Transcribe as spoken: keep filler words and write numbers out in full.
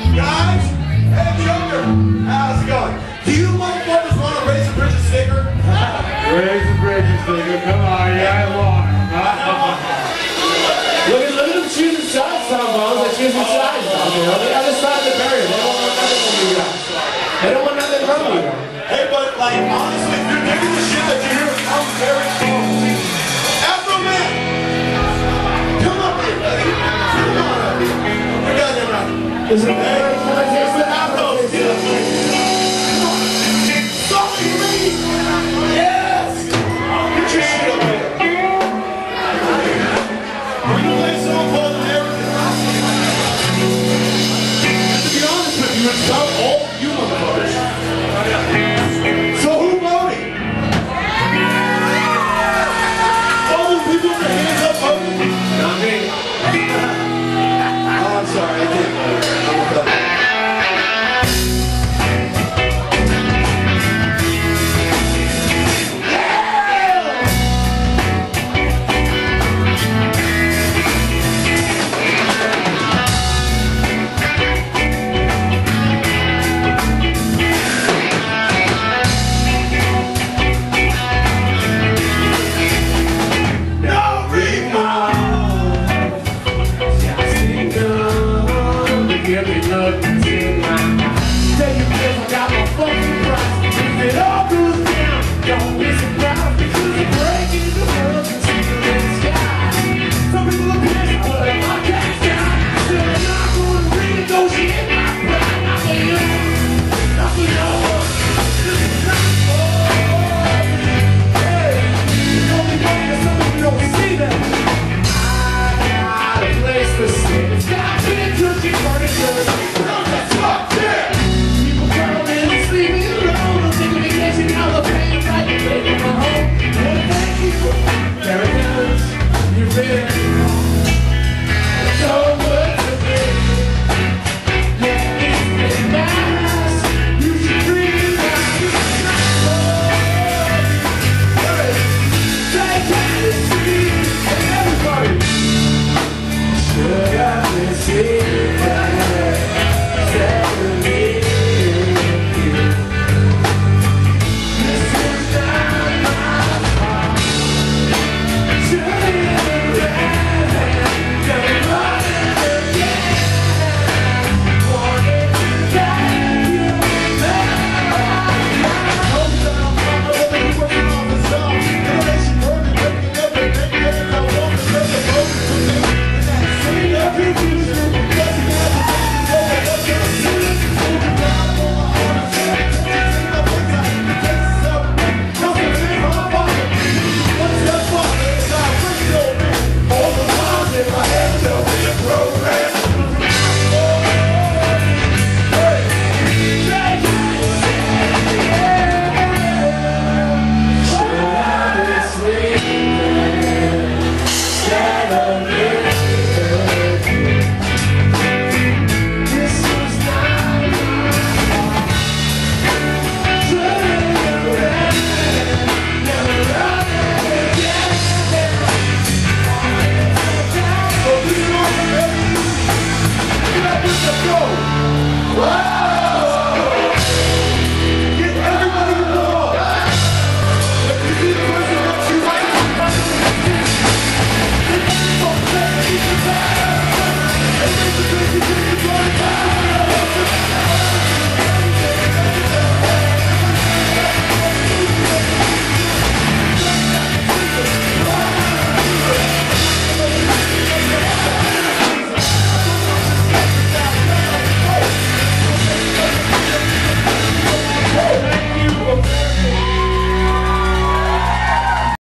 Guys, hey Joker, how's it going? Do you motherfuckers want a Razor Bridges sticker? Razor Bridges sticker, come on, yeah, I want it. Look at, look at them choosing sides, Tom Bones. They're choosing sides. You know, the other side of the barrier. They don't want nothing from you guys. They don't want nothing from you. Hey, but like, honestly, if you're digging the shit that you hear, I'm very close. Afro Man! Come up here, buddy. Come on up here. We got him right. Listen, hey, it's the Afro. Sorry, me! Yes! Get your shit up here. We're gonna play some fun and everything. And to be honest with you, it's about all you motherfuckers. So who voted? All those people with their hands up voting? not me. Oh, I'm sorry, I didn't vote. I'm a voter. What?